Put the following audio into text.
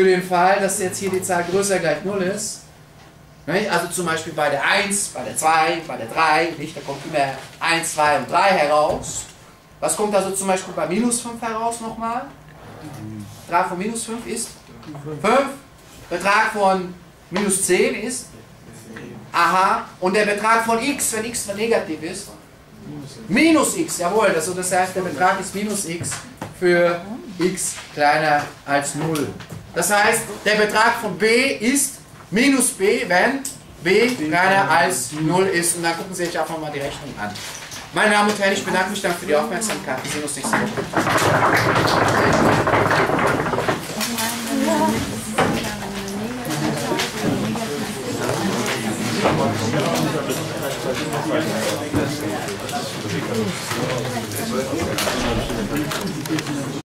Für den Fall, dass jetzt hier die Zahl größer gleich 0 ist, also zum Beispiel bei der 1, bei der 2, bei der 3, nicht, da kommt immer 1, 2 und 3 heraus. Was kommt also zum Beispiel bei minus 5 heraus nochmal? Betrag von minus 5 ist 5. Betrag von minus 10 ist? Aha. Und der Betrag von x, wenn x negativ ist? Minus x, jawohl. Also das heißt, der Betrag ist minus x für x kleiner als 0. Das heißt, der Betrag von b ist minus b, wenn b kleiner als 0 ist. Und dann gucken Sie sich einfach mal die Rechnung an. Meine Damen und Herren, ich bedanke mich dann für die Aufmerksamkeit. Wir sehen uns nächste Woche.